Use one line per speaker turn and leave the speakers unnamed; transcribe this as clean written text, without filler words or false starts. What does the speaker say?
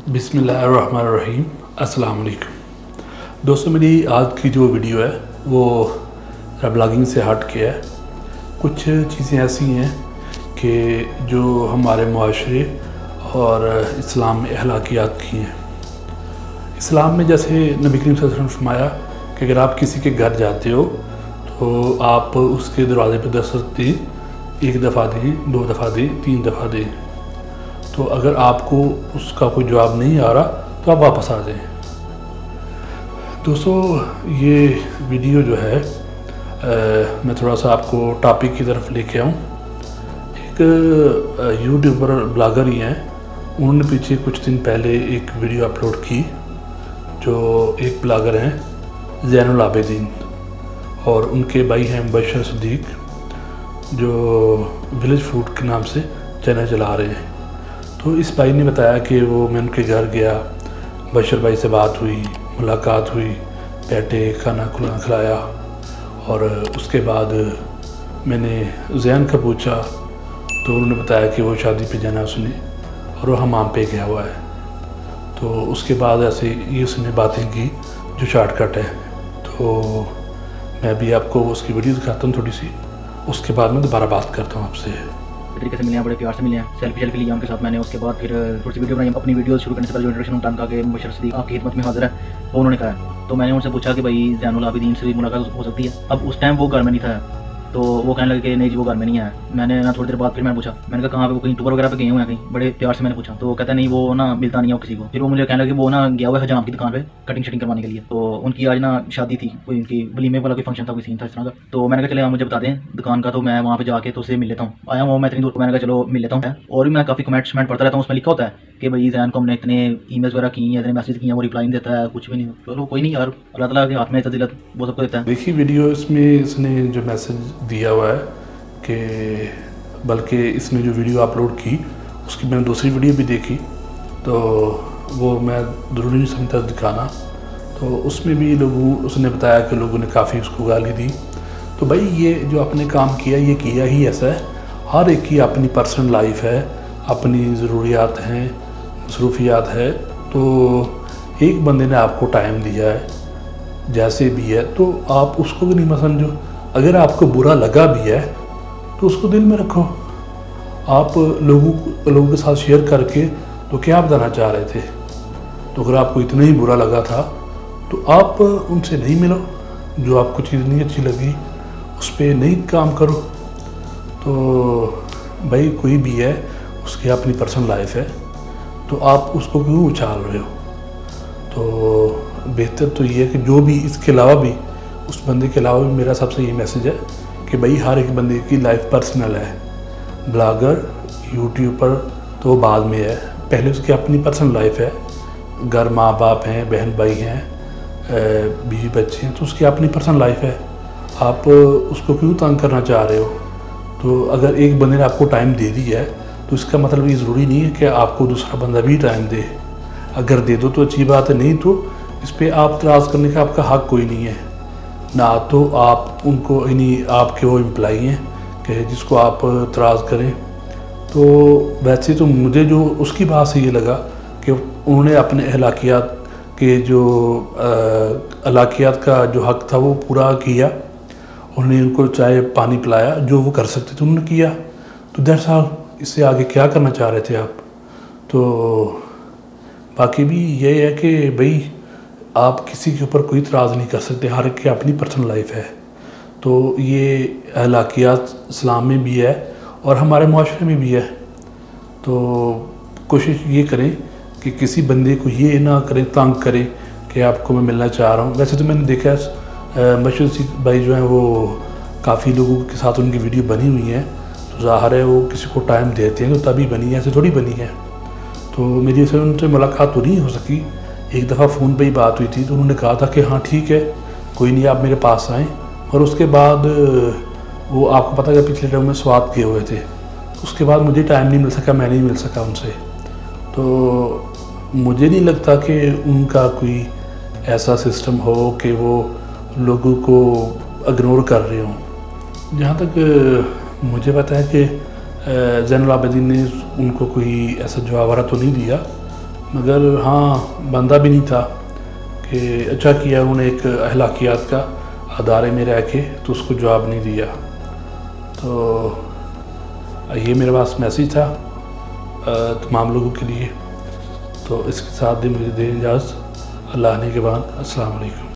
बिस्मिल्लाहिर्रहमानिर्रहीम। अस्सलाम वालेकुम दोस्तों, मेरी आज की जो वीडियो है वो ब्लॉगिंग से हट के है। कुछ चीज़ें ऐसी हैं कि जो हमारे मुआशरे और इस्लाम में अखलाकियात की हैं। इस्लाम में जैसे नबी करीम सल्लल्लाहु अलैहि वसल्लम ने फरमाया कि अगर आप किसी के घर जाते हो तो आप उसके दरवाज़े पर दस्तक दें, 1 दफ़ा दें, 2 दफ़ा दें, 3 दफ़ा दें। तो अगर आपको उसका कोई जवाब नहीं आ रहा तो आप वापस आ जाएं। दोस्तों, ये वीडियो जो है मैं थोड़ा सा आपको टॉपिक की तरफ लेके आऊँ। एक यूट्यूबर ब्लॉगर ही हैं, उन्होंने पीछे कुछ दिन पहले एक वीडियो अपलोड की। जो एक ब्लॉगर हैं ज़ैनुल आबिदीन और उनके भाई हैं बशर सिद्दीक, जो विलेज फूड के नाम से चैनल चला रहे हैं। तो इस भाई ने बताया कि मैं उनके घर गया, बशर भाई से बात हुई, मुलाकात हुई, बैठे, खाना खुला खिलाया और उसके बाद मैंने ज़ैन का पूछा तो उन्होंने बताया कि वो शादी पे जाना उसने और वो हमाम पे गया हुआ है। तो उसके बाद ऐसे ये उसने बातें की जो शॉर्टकट है। तो मैं भी आपको उसकी वीडियो दिखाता हूँ थोड़ी सी, उसके बाद मैं दोबारा बात करता हूँ आपसे।
तरीके से मिले हैं, बड़े प्यार से मिले हैं, सेल्फी लिया उनके साथ मैंने। उसके बाद फिर थोड़ी सी वीडियो बनाई। अपनी वीडियो शुरू करने से पहले जो इंट्रोडक्शन उनका का कि बशर सिद्दीक आपकी खिदमत में हाजिर है, तो उन्होंने कहा। तो मैंने उनसे पूछा कि भाई ज़ैनुल आबिदीन से भी मुलाकात हो सकती है। अब उस टाइम वो घर में नहीं था, तो वो कहने लगे कि नहीं जी वो घर में नहीं है। मैंने ना थोड़ी देर बाद फिर मैंने पूछा, मैंने कहा कहाँ पे, वो कहीं टूर वगैरह पे गए हुए हैं कहीं, बड़े प्यार से मैंने पूछा। तो वो कहता नहीं वो ना मिलता नहीं है किसी को। फिर वो मुझे कहने लगे वो ना गया हुआ है हजाम की दुकान पे कटिंग शटिंग करवाने के लिए। तो उनकी आज ना शादी थी, कोई उनकी वलीमे वाला कोई फंक्शन था, कोई सीन था इस तरह का। तो मैंने कहा चले आप मुझे बता दें दुकान का, तो मैं वहाँ पे जाके तो उससे मिल लेता हूँ। आया वो मैं इतनी दूर, मैंने कहा चलो मिल लेता हूँ। और भी मैं काफ़ी कमेंट पढ़ता रहता हूँ, उसमें लिखा होता है कि भाई ज़ैन को हमने इतने ईमेल्स वगैरह की हैं, इतने मैसेज किए हैं, वो रिप्लाई नहीं देता है, कुछ भी नहीं। चलो कोई नहीं यार, अल्लाह ताला के हाथ में फजीलत वो सबको देता है।
देखिए वीडियो, इसमें इसने जो मैसेज दिया हुआ है कि बल्कि इसने जो वीडियो अपलोड की उसकी मैंने दूसरी वीडियो भी देखी, तो वो मैं ज़रूरी नहीं समझता दिखाना। तो उसमें भी उसने बताया कि लोगों ने काफ़ी उसको गाली दी। तो भाई ये जो आपने काम किया ये किया ही ऐसा है। हर एक की अपनी पर्सनल लाइफ है, अपनी ज़रूरियात हैं, मसरूफियात है। तो एक बंदे ने आपको टाइम दिया है जैसे भी है, तो आप उसको भी नहीं मत समझो। अगर आपको बुरा लगा भी है तो उसको दिल में रखो। आप लोगों के साथ शेयर करके तो क्या बताना चाह रहे थे। तो अगर आपको इतना ही बुरा लगा था तो आप उनसे नहीं मिलो। जो आपको चीज़ नहीं अच्छी लगी उस पर नहीं काम करो। तो भाई कोई भी है, उसकी अपनी पर्सनल लाइफ है, तो आप उसको क्यों उछाल रहे हो। तो बेहतर तो ये है कि जो भी इसके अलावा भी, उस बंदे के अलावा भी मेरा सबसे ये मैसेज है कि भाई हर एक बंदे की लाइफ पर्सनल है। ब्लॉगर, यूट्यूबर तो बाद में है, पहले उसकी अपनी पर्सनल लाइफ है। घर माँ बाप हैं, बहन भाई हैं, बीवी बच्चे हैं, तो उसकी अपनी पर्सनल लाइफ है। आप उसको क्यों तंग करना चाह रहे हो। तो अगर एक बंदे ने आपको टाइम दे दी है तो इसका मतलब ये ज़रूरी नहीं है कि आपको दूसरा बंदा भी टाइम दे। अगर दे दो तो अच्छी बात है, नहीं तो इस पर आप तराज़ करने का आपका हक़ कोई नहीं है। ना तो आप उनको, यानी आपके वो एम्प्लॉई हैं कि जिसको आप तराज़ करें। तो वैसे तो मुझे जो उसकी बात से ये लगा कि उन्होंने अपने अखलाकियात के जो अखलाकियात का जो हक़ था वो पूरा किया। उन्होंने उनको चाय पानी पिलाया, जो वो कर सकते थे उन्होंने किया। तो दैट्स ऑल, इससे आगे क्या करना चाह रहे थे आप। तो बाकी भी ये है कि भाई आप किसी के ऊपर कोई इतराज़ नहीं कर सकते, हर एक की अपनी पर्सनल लाइफ है। तो ये अखलाकियात इस्लाम में भी है और हमारे मुआशरे में भी है। तो कोशिश ये करें कि किसी बंदे को ये ना करें, तंग करें कि आपको मैं मिलना चाह रहा हूँ। वैसे तो मैंने देखा है बशर सिद्दीक भाई जो हैं वो काफ़ी लोगों के साथ उनकी वीडियो बनी हुई है, तो ज़ाहिर है वो किसी को टाइम देते हैं तो तभी बनी है, ऐसे थोड़ी बनी है। तो मेरी ऐसे उनसे मुलाकात तो नहीं हो सकी। एक दफ़ा फ़ोन पे ही बात हुई थी, तो उन्होंने कहा था कि हाँ ठीक है, कोई नहीं, आप मेरे पास आएँ। और उसके बाद वो आपको पता है पिछले टाइम में स्वाद किए हुए थे, उसके बाद मुझे टाइम नहीं मिल सका, मैं नहीं मिल सका उनसे। तो मुझे नहीं लगता कि उनका कोई ऐसा सिस्टम हो कि वो लोगों को इग्नोर कर रहे हों। जहाँ तक मुझे पता है कि ज़ैनुल आबिदीन ने उनको कोई ऐसा जवाब तो नहीं दिया, मगर हाँ बंदा भी नहीं था कि अच्छा किया उन्होंने एक अखलाकियात का अदारे में रह के तो उसको जवाब नहीं दिया। तो ये मेरे पास मैसेज था तमाम लोगों के लिए। तो इसके साथ मुझे दे इजाज़त। अल्लाह ने के बाद अस्सलाम वालेकुम।